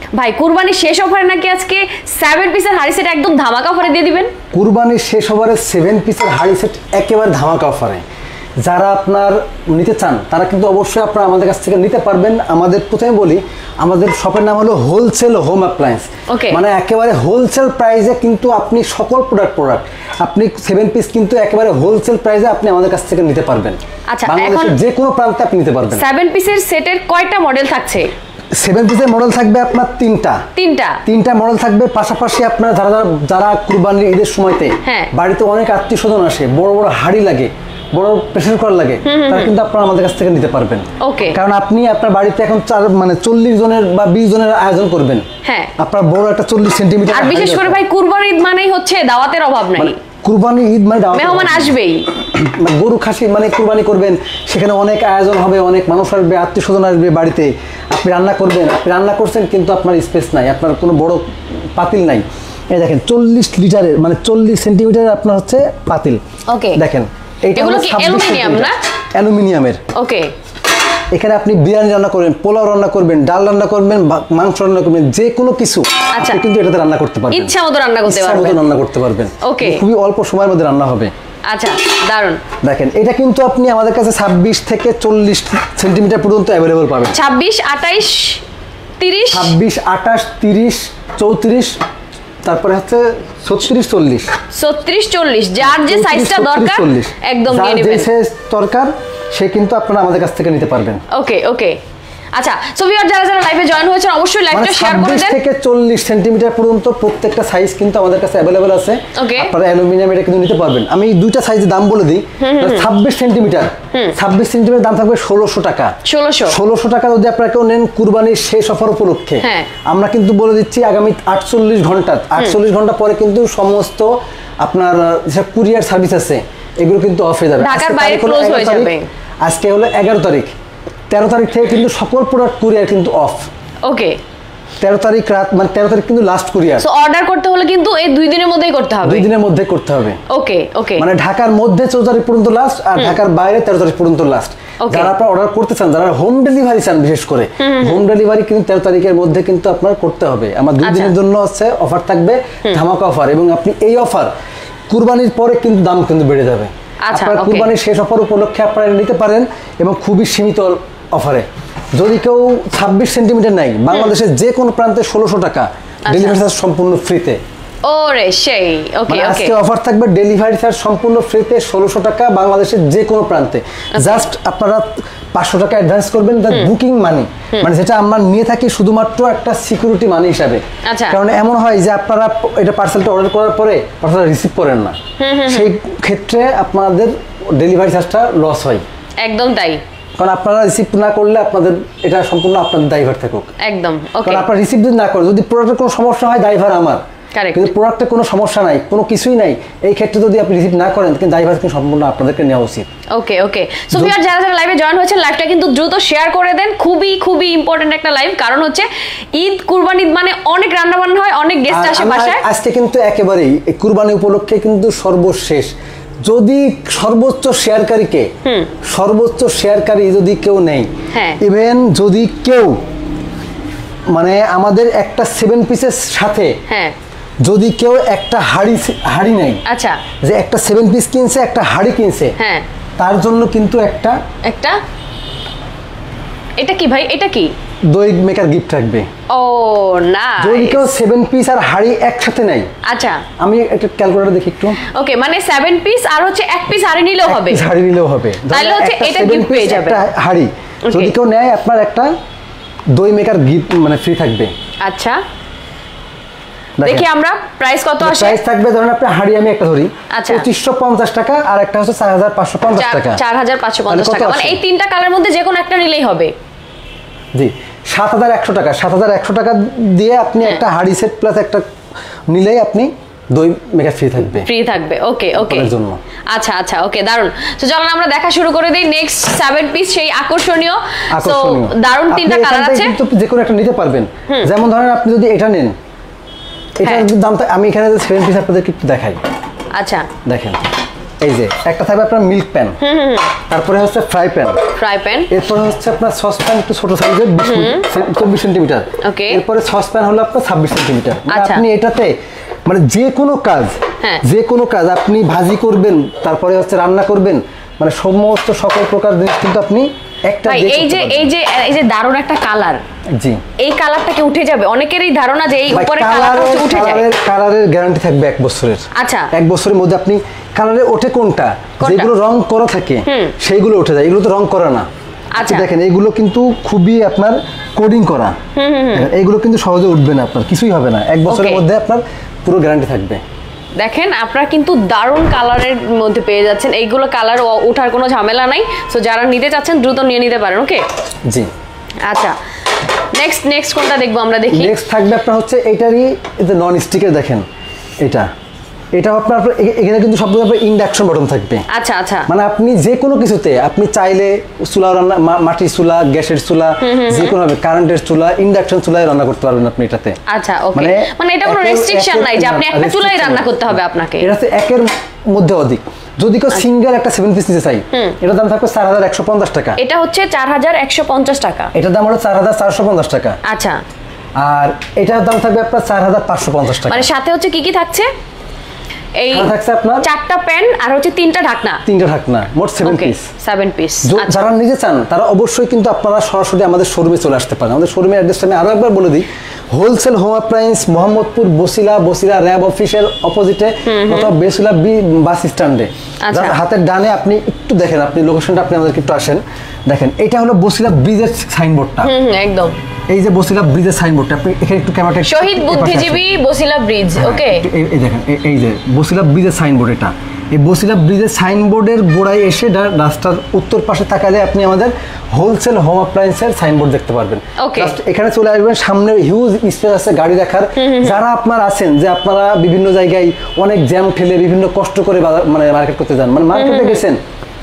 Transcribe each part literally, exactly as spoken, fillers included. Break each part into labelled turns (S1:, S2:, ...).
S1: ভাই কুরবানি শেষ অফারে নাকি আজকে সেভেন পিসের হাড়ি সেট একদম ধামাকা অফারে দিয়ে দিবেন।
S2: কুরবানি শেষ অফারে সেভেন পিসের হাড়ি সেট একেবারে ধামাকা অফারে। যারা আপনার নিতে চান তারা কিন্তু অবশ্যই আপনারা আমাদের কাছ থেকে নিতে পারবেন। আমাদের প্রথমে বলি, আমাদের শপের নাম হলো হোলসেল হোম অ্যাপ্লায়েন্স, মানে একেবারে হোলসেল প্রাইসে কিন্তু আপনি সকল প্রোডাক্ট প্রোডাক্ট আপনি সেভেন পিস কিন্তু একেবারে হোলসেল প্রাইসে আপনি আমাদের কাছ থেকে নিতে পারবেন।
S1: আচ্ছা,
S2: বাংলাদেশের যে কোনো প্রান্তে আপনি নিতে পারবেন।
S1: সেভেন পিসের সেটের কয়টা মডেল থাকছে?
S2: সেভেন পিসের মডেল থাকবে আপনার তিনটা
S1: তিনটা
S2: তিনটা মডেল থাকবে। পাশাপাশি আপনার যারা যারা কুরবানির ঈদের সময়তে বাড়িতে অনেক আত্মীয় স্বজন আসে, বড় বড় হাড়ি লাগে, বড় প্রেসার কুকার লাগে, তারা কিন্তু আপনারা আমাদের কাছ থেকে নিতে পারবেন। কারণ আপনি আপনার বাড়িতে এখন চার মানে চল্লিশ জনের বা বিশ জনের আয়োজন করবেন, হ্যাঁ আপনার বড় একটা চল্লিশ সেন্টিমিটার।
S1: আর বিশেষ করে ভাই কুরবানির ঈদ মানেই হচ্ছে দাওয়াতের অভাব নাই।
S2: কুরবানি ঈদ মানে
S1: মেহমান আসবেই,
S2: গরু খাসি মানে কুরবানি করবেন, সেখানে অনেক আয়োজন হবে, অনেক মানুষ আসবে, আত্মীয় স্বজন আসবে বাড়িতে, আপনি রান্না করবেন, আপনি রান্না করছেন কিন্তু আপনার স্পেস নাই, আপনার কোনো বড় পাতিল নাই। এই দেখেন চল্লিশ লিটারের মানে চল্লিশ সেন্টিমিটারের আপনার হচ্ছে পাতিল।
S1: ওকে
S2: দেখেন
S1: এগুলো কি অ্যালুমিনিয়াম না?
S2: অ্যালুমিনিয়ামের।
S1: ওকে,
S2: এখানে আপনি বিরিয়ানি রান্না করবেন, পোলাও রান্না করবেন, ডাল রান্না করবেন, মাংস রান্না করবেন, যে কোনো কিছু আপনি কিন্তু এটাতে রান্না করতে পারবেন,
S1: ইচ্ছা মতো রান্না করতে পারবেন,
S2: ইচ্ছা মতো রান্না করতে পারবেন।
S1: ওকে,
S2: খুবই অল্প সময়ের মধ্যে রান্না হবে।
S1: আচ্ছা দারুন।
S2: দেখেন এটা কিন্তু আপনি আমাদের কাছে ছাব্বিশ থেকে চল্লিশ সেন্টিমিটার পর্যন্ত অ্যাভেলেবল পাবেন।
S1: ছাব্বিশ, আটাইশ, তিরিশ,
S2: ছাব্বিশ, আটাশ, তিরিশ, চৌত্রিশ, তারপরে হচ্ছে ছত্রিশ, চল্লিশ,
S1: ছত্রিশ, চল্লিশ, যার যে সাইজটা দরকার একদম নিয়ে নেবেন।
S2: যে সাইজ দরকার সে কিন্তু আপনারা আমাদের কাছ থেকে নিতে পারবেন।
S1: ওকে ওকে আচ্ছা, সো ভিউয়ার যারা যারা লাইভে জয়েন হয়েছেন অবশ্যই লাইভটা শেয়ার করে দেন।
S2: ছাব্বিশ থেকে চল্লিশ সেন্টিমিটার পর্যন্ত প্রত্যেকটা সাইজ কিন্তু আমাদের কাছে अवेलेबल আছে। আপনারা অ্যালুমিনিয়াম এটা কিন্তু নিতে পারবেন। আমি দুইটা সাইজের দাম বলে দিই। ছাব্বিশ সেন্টিমিটার ছাব্বিশ সেন্টিমিটার দাম থাকবে ষোলোশো টাকা। ষোলোশো ষোলোশো টাকা যদি আপনারা কেউ নেন কুরবানির শেষ অফার উপলক্ষে, আমরা কিন্তু বলে দিচ্ছি আগামী আটচল্লিশ ঘন্টা আটচল্লিশ ঘন্টা পরে কিন্তু সমস্ত আপনার যে কুরিয়ার সার্ভিস আছে এগুলো কিন্তু অফ হয়ে যাবে।
S1: ঢাকার বাইরে ক্লোজ হয়ে যাবে।
S2: আজকে হলো এগারো তারিখ, তেরো তারিখ থেকে কিন্তু সকল প্রোডাক্ট কুরিয়ার কিন্তু অফ।
S1: ওকে,
S2: তেরো তারিখ রাত মানে তেরো তারিখ কিন্তু লাস্ট কুরিয়ার।
S1: সো অর্ডার করতে হলে কিন্তু এই দুই দিনের মধ্যেই করতে হবে।
S2: দুই দিনের মধ্যে করতে হবে।
S1: ওকে ওকে,
S2: মানে ঢাকার মধ্যে চৌদ্দ তারিখ পর্যন্ত লাস্ট, আর ঢাকার বাইরে তেরো তারিখ পর্যন্ত লাস্ট। যারা আপনারা অর্ডার করতে চান, যারা হোম ডেলিভারি চান, বিশেষ করে হোম ডেলিভারি কিন্তু তেরো তারিখের মধ্যে কিন্তু আপনার করতে হবে। আমার দুই দিনের জন্য আছে অফার থাকবে, ধামাকা অফার। এবং আপনি এই অফার কুরবানির পরে কিন্তু দাম কিন্তু বেড়ে যাবে। আপনার কুরবানির শেষ অফার উপলক্ষে আপনারা নিতে পারেন এবং খুবই সীমিত অফারে। যদি কেউ ছাব্বিশ সেন্টিমিটার নেয় বাংলাদেশের যে কোনো প্রান্তে ষোলোশো টাকা, ডেলিভারি চার্জ সম্পূর্ণ ফ্রিতে।
S1: ওরে সেই ওকে ওকে,
S2: আজকে অফার থাকবে ডেলিভারি চার্জ সম্পূর্ণ ফ্রিতে ষোলোশো টাকা বাংলাদেশের যে কোনো প্রান্তে। জাস্ট আপনারা পাঁচশো টাকা অ্যাডভান্স করবেন, দ্য বুকিং মানি, মানে যেটা আমরা নিয়ে থাকি শুধুমাত্র একটা সিকিউরিটি মানি হিসাবে। কারণ এমন হয় যে আপনারা এটা পার্সেলটা অর্ডার করার পরে পার্সেলটা রিসিভ করেন না, সেই ক্ষেত্রে আপনাদের ডেলিভারি চার্জটা লস হয়।
S1: একদম তাই,
S2: কারণ আপনারা রিসিভ না করলে আপনাদের এটা সম্পূর্ণ আপনাদের দায়ভার থাকুক।
S1: একদম ওকে,
S2: কারণ আপনারা রিসিভ যদি না করেন, যদি প্রোডাক্টের কোনো সমস্যা হয় দায়ভার আমার, কিন্তু প্রোডাক্টে কোনো সমস্যা নাই, কোনো কিছুই নাই, এই ক্ষেত্রে যদি আপনি রিসিভ না করেন কিন্তু দায়ভার কিন্তু সম্পূর্ণ আপনাদেরকে নেওয়া উচিত।
S1: ওকে ওকে, সো ভিউয়ার যারা যারা লাইভে জয়েন হয়েছেন লাইভটা কিন্তু দ্রুত শেয়ার করে দেন। খুবই খুবই ইম্পর্টেন্ট একটা লাইভ, কারণ হচ্ছে ঈদ কুরবানি ঈদ মানে অনেক রান্না বান্না হয়, অনেক গেস্ট আসে বাসায়।
S2: আজকে কিন্তু একেবারেই কুরবানি উপলক্ষে কিন্তু সর্বশেষ, যদি সর্বোচ্চ শেয়ারকারীকে সর্বোচ্চ শেয়ারকারী যদি কেউ নেই, ইভেন যদি কেউ মানে আমাদের একটা সেভেন পিসের সাথে যদি কেউ একটা হাড়ি হাড়ি নেই, আচ্ছা যে একটা সেভেন পিস কিনছে, একটা হাড়ি কিনছে, হ্যাঁ তার জন্য কিন্তু একটা একটা
S1: এটা কি ভাই, এটা কি
S2: দই মেকার গিফট থাকবে।
S1: ও না,
S2: যদি কেউ সেভেন পিস আর হাড়ি একসাথে নেয়,
S1: আচ্ছা
S2: আমি একটা ক্যালকুলেটর দেখি একটু।
S1: ওকে, মানে সেভেন পিস আর হচ্ছে এক পিস হাড়ি নিলেও হবে,
S2: হাড়ি নিলেও হবে,
S1: তাহলে হচ্ছে এটা গিফট পেয়ে যাবে।
S2: একটা হাড়ি যদি কেউ নেয় আপনার একটা দই মেকার গিফট মানে ফ্রি থাকবে।
S1: আচ্ছা দেখি আমরা প্রাইস কত আসে।
S2: প্রাইস থাকবে ধরুন আপনি হাড়ি আমি একটা ধরি পঁচিশশো পঞ্চাশ টাকা, আর একটা হচ্ছে চার হাজার পাঁচশো পঞ্চাশ টাকা।
S1: চার হাজার পাঁচশো পঞ্চাশ টাকা, মানে এই তিনটা কালার মধ্যে যে কোনো একটা নিলেই হবে।
S2: জি, সাত হাজার একশো টাকা সাত হাজার একশো টাকা দিয়ে আপনি একটা হাড়ি সেট প্লাস একটা নিলেই আপনি দই মেকা ফ্রি থাকবে,
S1: ফ্রি থাকবে। ওকে ওকে, আচ্ছা আচ্ছা ওকে, দারুন। তো চলুন আমরা দেখা শুরু করে দেই নেক্সট সেভেন পিস, সেই আকর্ষণীয় সো দারুন তিনটা কালার আছে,
S2: কিন্তু যে কোনো একটা নিতে পারবেন। যেমন ধরেন আপনি যদি এটা নেন, এটার দামটা আমি এখানে সেভেন পিস আপনাদেরকে একটু দেখাই।
S1: আচ্ছা
S2: দেখেন, এই যে একটা থাকবে আপনার মিল্ক প্যান, তারপরে হচ্ছে ফ্রাই প্যান,
S1: ফ্রাই প্যান,
S2: এরপরে হচ্ছে আপনার সস প্যান একটু ছোট সাইজের চব্বিশ সেন্টিমিটার,
S1: ওকে,
S2: এরপরে সস প্যান হলো আপনার ছাব্বিশ সেন্টিমিটার।
S1: আচ্ছা,
S2: আপনি এটাতে মানে যে কোনো কাজ, যে কোনো কাজ আপনি ভাজি করবেন, তারপরে হচ্ছে রান্না করবেন, মানে সমস্ত সকল প্রকার জিনিস কিন্তু আপনি একটা
S1: এই যে এই যে এই যে দারুণ একটা কালার, জি এই কালারটা কি উঠে যাবে? অনেকেরই ধারণা যে এই উপরে কালারটা উঠে যায়।
S2: কালারের গ্যারান্টি থাকবে এক বছরের।
S1: আচ্ছা,
S2: এক বছরের মধ্যে আপনি কালারে ওঠে কোনটা, যেগুলো রং করা থাকে সেইগুলো উঠে যায়, এগুলো তো রং করা না। আচ্ছা দেখেন এইগুলো কিন্তু খুবই আপনার কোডিং করা, এইগুলো কিন্তু সহজে উঠবে না, আপনার কিছুই হবে না, এক বছরের মধ্যে আপনার পুরো গ্যারান্টি থাকবে।
S1: দেখেন আপনারা কিন্তু দারুণ কালারের মধ্যে পেয়ে যাচ্ছেন, এইগুলো কালার ওঠার কোনো ঝামেলা নাই। সো যারা নিতে চাচ্ছেন দ্রুত নিয়ে নিতে পারেন। ওকে
S2: জি,
S1: আচ্ছা নেক্সট নেক্সট কোনটা দেখবো আমরা? দেখি
S2: নেক্সট থাকবে আপনার হচ্ছে এটারই নন স্টিকের, দেখেন এটা এটা আপনার এখানে কিন্তু সবগুলো আপনার ইন্ডাকশন বাটন থাকবে।
S1: আচ্ছা আচ্ছা,
S2: মানে আপনি যে কোনো কিছুতে আপনি চাইলে চুলা রান্না, মাটির চুলা, গ্যাসের চুলা, যে কোনো ভাবে কারেন্টের চুলা, ইন্ডাকশন চুলায় রান্না করতে পারবেন আপনি এটাতে।
S1: আচ্ছা ওকে, মানে মানে এটা কোনো রেস্ট্রিকশন নাই যে আপনি একটা চুলায় রান্না করতে হবে আপনাকে,
S2: এটাতে একের মধ্যে অধিক। যদি কেউ সিঙ্গেল একটা সেভেন পিস নিতে চাই, এটার দাম থাকবে চার হাজার একশো পঞ্চাশ টাকা।
S1: এটা হচ্ছে চার হাজার একশো পঞ্চাশ টাকা, এটার
S2: দাম হলো চার হাজার চারশো পঞ্চাশ টাকা।
S1: আচ্ছা,
S2: আর এটার দাম থাকবে আপনার চার হাজার পাঁচশো পঞ্চাশ টাকা।
S1: মানে সাথে হচ্ছে কি কি থাকছে? এই
S2: থাকছে আপনার
S1: চারটা প্যান আর হচ্ছে তিনটা ঢাকনা,
S2: তিনটা ঢাকনা, মোট সেভেন পিস।
S1: Seven piece.
S2: যারা নিতে চান তারা অবশ্যই কিন্তু আপনারা সরাসরি আমাদের শোরুমে চলে আসতে পারেন। আমাদের শোরুমের অ্যাড্রেসটা আমি আরো একবার বলে দিই, wholesale home appliance, Mohammadpur Basila, Basila RAB অফিসের অপোজিটে অথবা বসিলা বি বাস স্ট্যান্ডে হাতের ডানে। আপনি একটু দেখেন, আপনি লোকেশনটা আপনি আমাদেরকে একটু আসেন, দেখেন এটা হলো বসিলা ব্রিজের সাইনবোর্ডটা, একদম এই যে বসিলা ব্রিজের সাইনবোর্ডটা, আপনি এখানে একটু ক্যামেরাটা,
S1: শহীদ বুদ্ধিজীবী বসিলা ব্রিজ। ওকে,
S2: এই দেখেন এই যে বসিলা ব্রিজের সাইনবোর্ড, এটা এই বসিলা ব্রিজের সাইনবোর্ডের গোড়ায় এসে রাস্তার উত্তর পাশে তাকালে আপনি আমাদের হোলসেল হোম অ্যাপ্লায়েন্সের সাইনবোর্ড দেখতে পারবেন। এখানে চলে আসবেন, সামনে হিউজ স্পেস আছে গাড়ি রাখার। যারা আপনারা আছেন যে আপনারা বিভিন্ন জায়গায় অনেক জ্যাম ঠেলে বিভিন্ন কষ্ট করে মানে মার্কেট করতে যান, মানে মার্কেটে গেছেন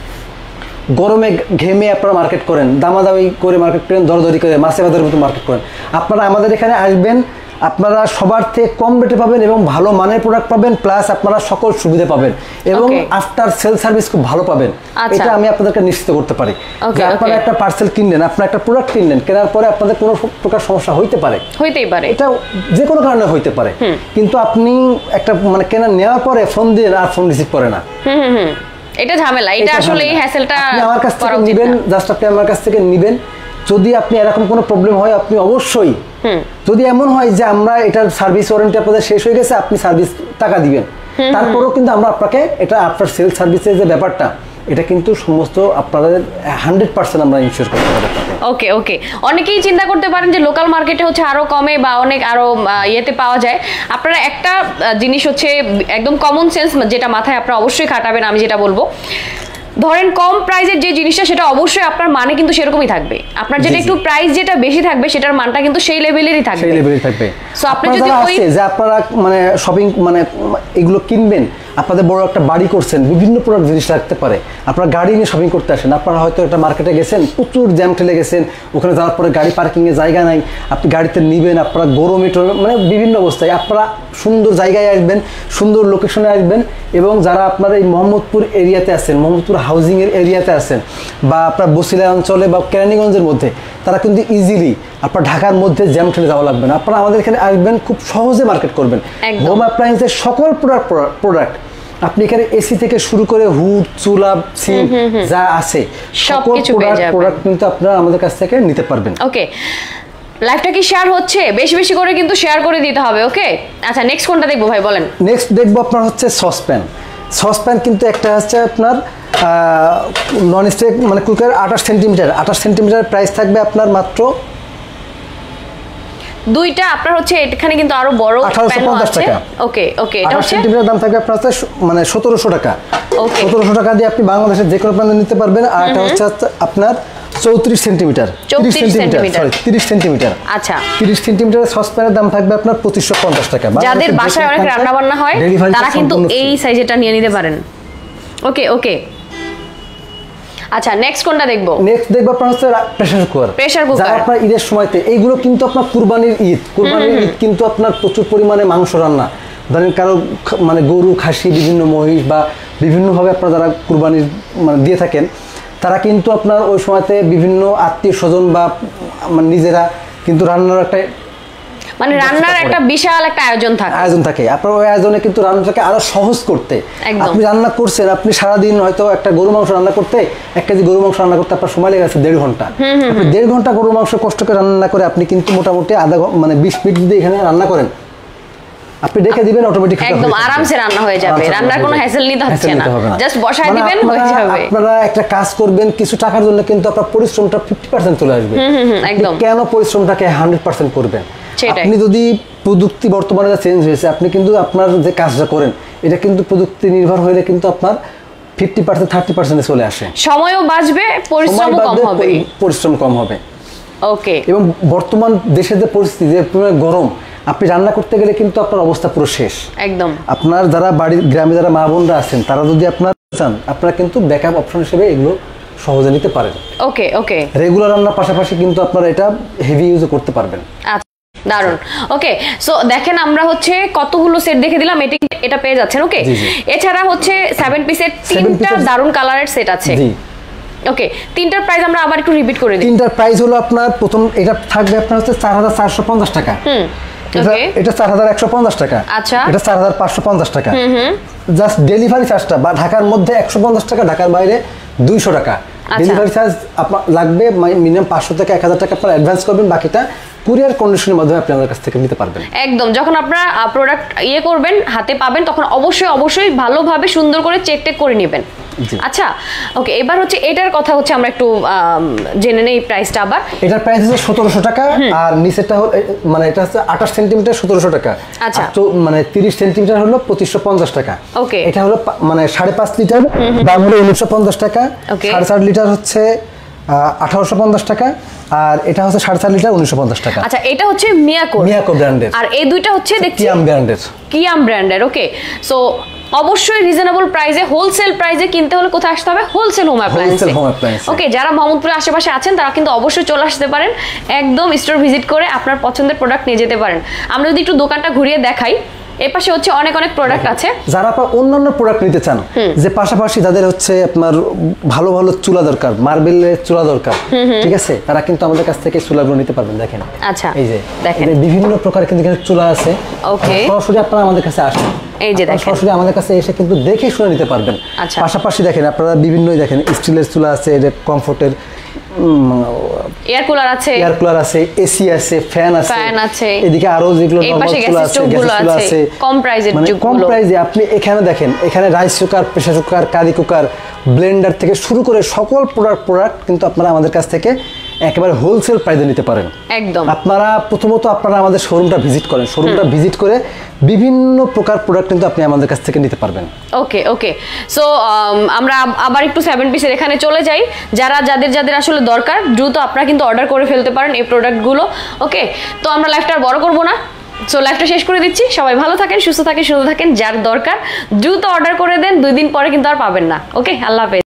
S2: গরমে ঘেমে আপনারা মার্কেট করেন, দামাদামি করে মার্কেট করেন, দরদরি করে মাছে বাজারের মতো মার্কেট করেন, আপনারা আমাদের এখানে আসবেন, আপনারা সবার থেকে কম রেটে পাবেন এবং ভালো মানের প্রোডাক্ট পাবেন, প্লাস আপনারা সকল সুবিধা পাবেন এবং আফটার সেল সার্ভিস খুব ভালো পাবেন। এটা আমি আপনাদেরকে নিশ্চিত করতে পারি যে আপনারা একটা পার্সেল কিনলেন, আপনারা একটা প্রোডাক্ট কিনলেন, কেনার পরে আপনাদের কোনো প্রকার সমস্যা হইতে পারে,
S1: হইতেই পারে, এটা
S2: যে কোনো কারণে হইতে পারে, কিন্তু আপনি একটা মানে কেনা নেওয়ার পরে ফোন দিয়ে আর ফোন রিসিভ করে না, হুম হুম
S1: এটা ঝামেলা, এটা আসলে এই হ্যাসেলটা
S2: আপনি আমার কাছ থেকে নেবেন, জাস্ট আপনি আমার কাছ থেকে নেবেন। যদি আপনি এরকম কোনো প্রবলেম হয় আপনি অবশ্যই, যদি এমন হয় যে আমরা এটার সার্ভিস ওয়ারেন্টি আপনাদের শেষ হয়ে গেছে, আপনি সার্ভিস টাকা দিবেন, তারপরেও কিন্তু আমরা আপনাকে এটা আফটার সেল সার্ভিসের যে ব্যাপারটা, এটা কিন্তু সমস্ত আপনাদের হান্ড্রেড পার্সেন্ট আমরা ইনশিওর করতে পারি।
S1: ওকে ওকে, অনেকেই চিন্তা করতে পারেন যে লোকাল মার্কেটে হচ্ছে আরো কমে বা অনেক আরো ইয়েতে পাওয়া যায়। আপনারা একটা জিনিস হচ্ছে একদম কমন সেন্স যেটা মাথায় আপনারা অবশ্যই খাটাবেন, আমি যেটা বলবো, ধরেন কম প্রাইসের যে জিনিসটা সেটা অবশ্যই আপনার মানে কিন্তু সেরকমই থাকবে, আপনার যেটা একটু প্রাইস যেটা বেশি থাকবে সেটার মানটা কিন্তু সেই লেভেলেরই থাকবে,
S2: সেই লেভেলেই থাকবে।
S1: সো আপনি যদি ওই
S2: যে আপনারা মানে শপিং মানে এগুলো কিনবেন, আপনাদের বড় একটা বাড়ি করছেন, বিভিন্ন প্রোডাক্ট জিনিস রাখতে পারে, আপনারা গাড়ি নিয়ে শপিং করতে আসেন, আপনারা হয়তো একটা মার্কেটে গেছেন, প্রচুর জ্যাম ঠেলে গেছেন, ওখানে যাওয়ার পরে গাড়ি পার্কিংয়ের জায়গা নাই, আপনি গাড়িতে নিবেন, আপনারা গরমে মানে বিভিন্ন অবস্থায় আপনারা সুন্দর জায়গায় আসবেন, সুন্দর লোকেশনে আসবেন, এবং যারা আপনারা এই মোহাম্মদপুর এরিয়াতে আছেন, মোহাম্মদপুর হাউজিংয়ের এরিয়াতে আছেন, বা আপনার বসিলা অঞ্চলে বা কেরানীগঞ্জের মধ্যে, তারা কিন্তু ইজিলি আপনার ঢাকার মধ্যে জ্যাম ঠেলে যাওয়া লাগবে না, আপনারা আমাদের এখানে আসবেন, খুব সহজে মার্কেট করবেন। হোম অ্যাপ্লায়েন্সের সকল প্রোডাক্ট প্রোডাক্ট আপনি এখানে এসি থেকে শুরু করে হুড, চুলা, সিম যা আছে সকল প্রোডাক্ট কিন্তু আপনারা আমাদের কাছ থেকে নিতে পারবেন।
S1: ওকে, লাইভটা কি শেয়ার হচ্ছে? বেশি বেশি করে কিন্তু শেয়ার করে দিতে হবে। ওকে, আচ্ছা নেক্সট কোনটা দেখবো ভাই বলেন?
S2: নেক্সট দেখবো আপনার হচ্ছে সসপ্যান। সসপ্যান কিন্তু একটা হচ্ছে আপনার নন স্টিক মানে কুকার আঠাশ সেন্টিমিটার, আঠাশ সেন্টিমিটার প্রাইস থাকবে আপনার মাত্র
S1: দুইটা, আপনার হচ্ছে এখানে কিন্তু আরো বড়
S2: আঠারোশো পঞ্চাশ টাকা।
S1: ওকে ওকে, এটা হচ্ছে
S2: সেন্টিমিটার দাম থাকবে আপনার মানে সতেরোশো টাকা। ওকে, সতেরোশো টাকা দিয়ে আপনি বাংলাদেশের যে কোনো প্রান্তে নিতে পারবেন। আর এটা হচ্ছে আপনার চৌত্রিশ সেন্টিমিটার, তিরিশ সেন্টিমিটার, সরি তিরিশ সেন্টিমিটার।
S1: আচ্ছা,
S2: তিরিশ সেন্টিমিটারের সসপ্যানের দাম থাকবে আপনার পঁচিশশো পঞ্চাশ টাকা।
S1: যাদের বাসায় অনেক রান্না বান্না হয় তারা কিন্তু এই সাইজেরটা নিয়ে নিতে পারেন। ওকে ওকে, আচ্ছা নেক্সট কোনটা দেখবো?
S2: নেক্সট দেখবো আপনার হচ্ছে প্রেসার কুকার।
S1: প্রেসার কুকার
S2: যারা আপনার ঈদের সময়তে, এইগুলো কিন্তু আপনার কুরবানির ঈদ, কুরবানির ঈদ কিন্তু আপনার প্রচুর পরিমাণে মাংস রান্না, ধরেন কারো মানে গরু, খাসি, বিভিন্ন মহিষ বা বিভিন্নভাবে আপনারা যারা কুরবানির মানে দিয়ে থাকেন তারা কিন্তু আপনার ওই সময়তে বিভিন্ন আত্মীয় স্বজন বা মানে নিজেরা কিন্তু রান্নার একটা
S1: মানে রান্নার একটা বিশাল একটা আয়োজন থাকে
S2: আয়োজন থাকে আপনার ওই আয়োজনে কিন্তু রান্নাটাকে আরো সহজ করতে আপনি রান্না করছেন আপনি সারাদিন হয়তো একটা গরু মাংস রান্না করতে এক কেজি গরু মাংস রান্না করতে আপনার সময় লেগে গেছে দেড় ঘন্টা আপনি দেড় ঘন্টা গরু মাংস কষ্ট করে রান্না করে আপনি কিন্তু মোটামুটি আধা মানে বিশ মিনিট যদি এখানে রান্না করেন আপনি দেখে দিবেন অটোমেটিক
S1: একদম আরামসে রান্না হয়ে যাবে রান্নার কোনো হ্যাসেল নিতে হচ্ছে না জাস্ট বসায় দিবেন হয়ে যাবে
S2: আপনারা একটা কাজ করবেন কিছু টাকার জন্য কিন্তু আপনার পরিশ্রমটা ফিফটি পার্সেন্ট চলে আসবে
S1: একদম
S2: কেন পরিশ্রমটাকে হান্ড্রেড পার্সেন্ট করবেন আপনি যদি প্রযুক্তি বর্তমানে যা চেঞ্জ হয়েছে আপনি কিন্তু আপনার যে কাজটা করেন এটা কিন্তু প্রযুক্তি নির্ভর হলে কিন্তু আপনার ফিফটি পার্সেন্ট থার্টি পার্সেন্টে চলে আসে
S1: সময়ও বাঁচবে পরিশ্রমও কম হবে
S2: পরিশ্রম কম হবে
S1: ওকে
S2: এবং বর্তমান দেশের যে পরিস্থিতি যে গরম আপনি রান্না করতে গেলে কিন্তু আপনার অবস্থা পুরো শেষ
S1: একদম
S2: আপনার যারা বাড়ির গ্রামে যারা মা বোনরা আছেন তারা যদি আপনার চান আপনারা কিন্তু ব্যাকআপ অপশন হিসেবে এগুলো সহজে নিতে পারেন
S1: ওকে ওকে
S2: রেগুলার রান্নার পাশাপাশি কিন্তু আপনারা এটা হেভি ইউজ করতে পারবেন
S1: আচ্ছা দারুন ওকে সো দেখেন আমরা হচ্ছে কতগুলো সেট দেখে দিলাম এটা এটা পেয়ে যাচ্ছেন ওকে এছাড়া হচ্ছে সেভেন পিসের তিনটা দারুন কালারের সেট আছে
S2: জি
S1: ওকে তিনটার প্রাইস আমরা আবার একটু রিপিট করে দিই
S2: তিনটার প্রাইস হলো আপনার প্রথম এটা থাকবে আপনার হচ্ছে চার হাজার চারশো পঞ্চাশ টাকা হুম এটা চার হাজার একশো পঞ্চাশ টাকা
S1: আচ্ছা
S2: এটা চার হাজার পাঁচশো পঞ্চাশ টাকা জাস্ট ডেলিভারি চার্জটা বা ঢাকার মধ্যে একশো পঞ্চাশ টাকা ঢাকার বাইরে দুইশো টাকা ডেলিভারি চার্জ আপনার লাগবে মিনিমাম পাঁচশো থেকে এক হাজার টাকা আপনার অ্যাডভান্স করবেন বাকিটা কুরিয়ার কন্ডিশনের মাধ্যমে আপনি আমাদের কাছ থেকে নিতে পারবেন
S1: একদম যখন আপনারা প্রোডাক্ট ইয়ে করবেন হাতে পাবেন তখন অবশ্যই অবশ্যই ভালোভাবে সুন্দর করে চেক টেক করে নেবেন আচ্ছা ওকে এবার হচ্ছে এটার কথা হচ্ছে আমরা একটু জেনে নেই প্রাইসটা আবার
S2: এটার প্রাইস হচ্ছে সতেরোশো টাকা আর নিচেরটা মানে এটা হচ্ছে আঠাশ সেন্টিমিটার সতেরোশো টাকা
S1: আচ্ছা
S2: মানে তিরিশ সেন্টিমিটার হলো পঁচিশশো পঞ্চাশ টাকা
S1: ওকে
S2: এটা হলো মানে সাড়ে পাঁচ লিটার দাম হলো উনিশশো পঞ্চাশ টাকা সাড়ে চার লিটার হচ্ছে আঠারোশো পঞ্চাশ টাকা আর এটা হচ্ছে সাড়ে চার লিটার উনিশশো পঞ্চাশ টাকা
S1: আচ্ছা এটা হচ্ছে মিয়াকো
S2: মিয়াকো ব্র্যান্ডের
S1: আর এই দুইটা হচ্ছে দেখছি
S2: কিয়াম ব্র্যান্ডের
S1: কিয়াম ব্র্যান্ডের ওকে সো অবশ্যই রিজনেবল প্রাইসে হোলসেল প্রাইসে কিনতে হলে কোথায় আসতে হবে হোলসেল হোম অ্যাপ্লায়েন্স ওকে যারা মোহাম্মদপুরের আশেপাশে আছেন তারা কিন্তু অবশ্যই চলে আসতে পারেন একদম স্টোর ভিজিট করে আপনার পছন্দের প্রোডাক্ট নিয়ে যেতে পারেন আমরা যদি একটু দোকানটা ঘুরিয়ে দেখাই এর পাশে হচ্ছে অনেক অনেক প্রোডাক্ট আছে
S2: যারা আপনার অন্যান্য প্রোডাক্ট নিতে চান যে পাশাপাশি যাদের হচ্ছে আপনার ভালো ভালো চুলা দরকার মার্বেলের চুলা দরকার ঠিক আছে তারা কিন্তু আমাদের কাছ থেকে চুলাগুলো নিতে পারবেন দেখেন
S1: আচ্ছা
S2: এই যে
S1: দেখেন
S2: বিভিন্ন প্রকার কিন্তু এখানে চুলা আছে
S1: ওকে
S2: সরাসরি আপনারা আমাদের কাছে আসেন
S1: এই যে দেখেন
S2: সরাসরি আমাদের কাছে এসে কিন্তু দেখে শুনে নিতে পারবেন পাশাপাশি দেখেন আপনারা বিভিন্নই দেখেন স্টিলের চুলা আছে এটা কমফোর্টের
S1: এয়ার কুলার আছে
S2: এয়ার কুলার আছে এসি আছে ফ্যান আছে
S1: ফ্যান আছে
S2: এদিকে আরো যেগুলো নরমাল চুলা আছে গ্যাস আছে
S1: কম প্রাইসের
S2: মানে কম প্রাইসে আপনি এখানে দেখেন এখানে rice cooker pressure cooker curry cooker blender থেকে শুরু করে সকল প্রোডাক্ট প্রোডাক্ট কিন্তু আপনারা আমাদের কাছ থেকে একেবারে হোলসেল প্রাইসে নিতে পারেন
S1: একদম
S2: আপনারা প্রথমত আপনারা আমাদের শোরুমটা ভিজিট করেন শোরুমটা ভিজিট করে বিভিন্ন প্রকার প্রোডাক্ট কিন্তু আপনি আমাদের কাছ থেকে নিতে পারবেন
S1: ওকে ওকে সো আমরা আবার একটু সেভেন পিসের এখানে চলে যাই যারা যাদের যাদের আসলে দরকার দ্রুত আপনারা কিন্তু অর্ডার করে ফেলতে পারেন এই প্রোডাক্টগুলো ওকে তো আমরা লাইফটা আর বড় করবো না সো লাইফটা শেষ করে দিচ্ছি সবাই ভালো থাকেন সুস্থ থাকেন সুন্দর থাকেন যার দরকার দ্রুত অর্ডার করে দেন দুই দিন পরে কিন্তু আর পাবেন না ওকে আল্লাহ হাফেজ